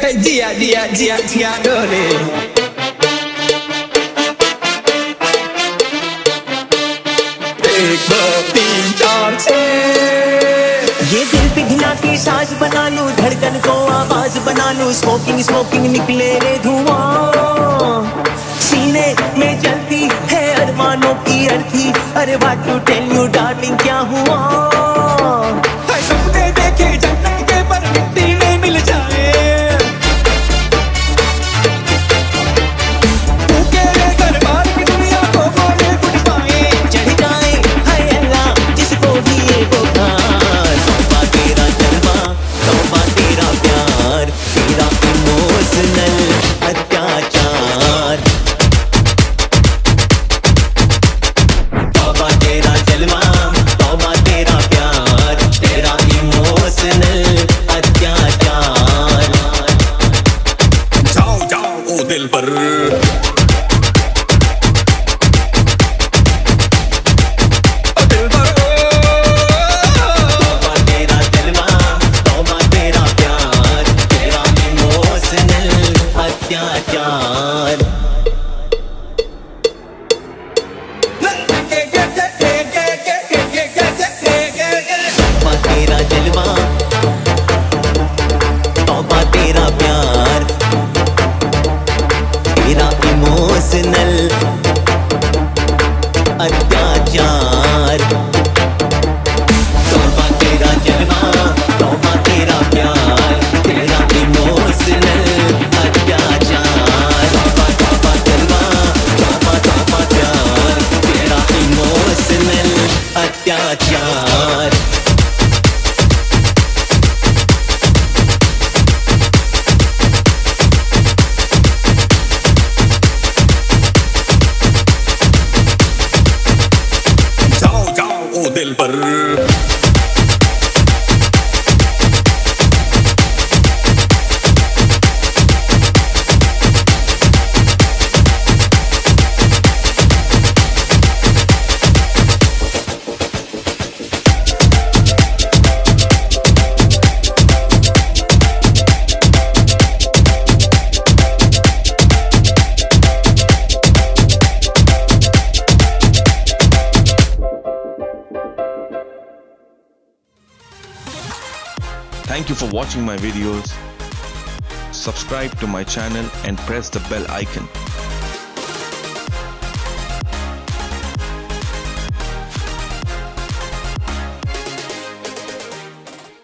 जिया जिया जिया जिया डोले। एक दो तीन चार छः। ये दिल पिघला के साज बना लूं, धड़कन को आवाज बना लूं, स्मोकिंग स्मोकिंग निकले रे धुआं, सीने में जलती है अरमानों की अर्थी। अरे what to tell you darling क्या हुआ। सपने देखे जन्नत के पर मिट्टी में मिल जाए, तेरे दरबार की दुनिया को बोले गुड बाय। चढ़ जाए हाय अल्लाह जिसको भी ये बुखार, तौबा तेरा जलवा तौबा तेरा प्यार, तेरा इमोशनल अत्याचार। तौबा तेरा जलवा तौबा तेरा प्यार, तेरा इमोशनल अत्याचार। जाओ जाओ ओ दिल पर, तेरा जलवा तौबा तेरा प्यार, तेरा इमोशनल अत्याचार। तौबा तेरा जलवा तौबा तेरा प्यार, तेरा इमोशनल अत्याचार। तौबा तौबा जलवा तौबा तौबा प्यार, तेरा इमोशनल अत्याचार। दिल पर Thank you for watching my videos. Subscribe to my channel and press the bell icon.